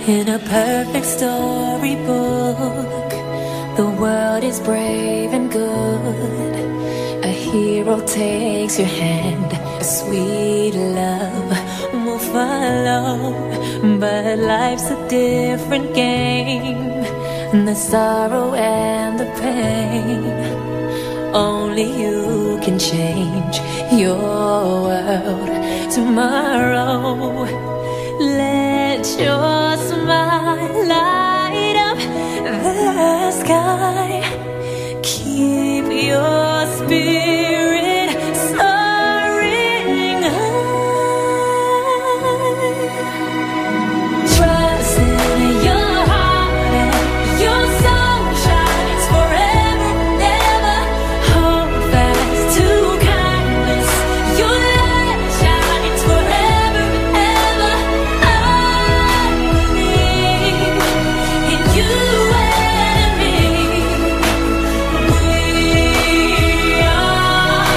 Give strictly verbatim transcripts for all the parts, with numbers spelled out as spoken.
In a perfect storybook, the world is brave and good. A hero takes your hand, a sweet love will follow. But life's a different game, the sorrow and the pain. Only you can change your world tomorrow. Let your smile light up the sky. Keep your spirit soaring high. Trust in your heart and your soul shines forever and ever. Hold fast to kindness, your light shines forever and ever. I believe in you and me. We are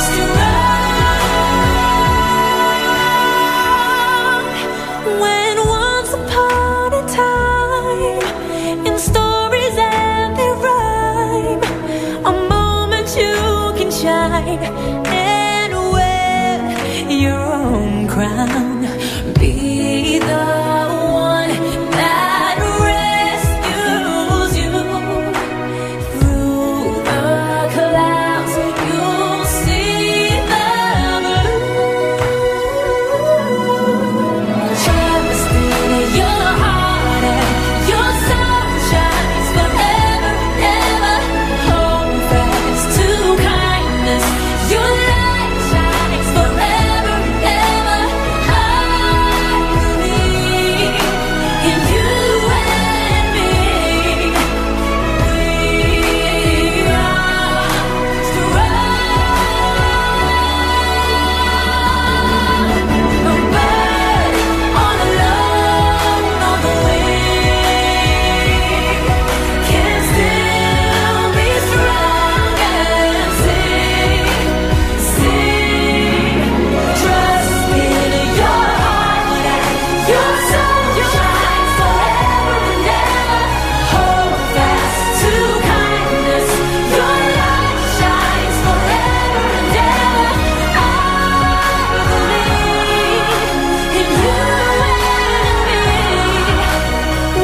strong. When once upon a time, in stories and their rhyme, a moment you can shine and wear your own crown. Be the one that rescues you. Through the clouds, you'll see the blue. Trust in your heart and your soul shines forever and ever. Hold fast to kindness, your light shines forever and ever. I believe in you and me. We are strong. A bird on a lone on the wing can still be strong and sing, sing. Trust in your heart and your soul shines forever and ever. Hold fast to kindness, your light shines forever and ever. I believe in you and me. We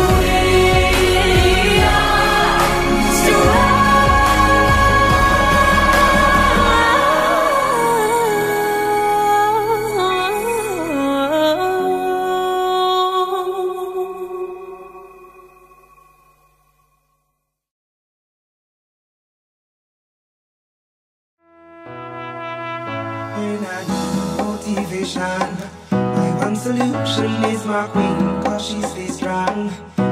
When I need motivation, my one solution is my queen, cause she stays strong.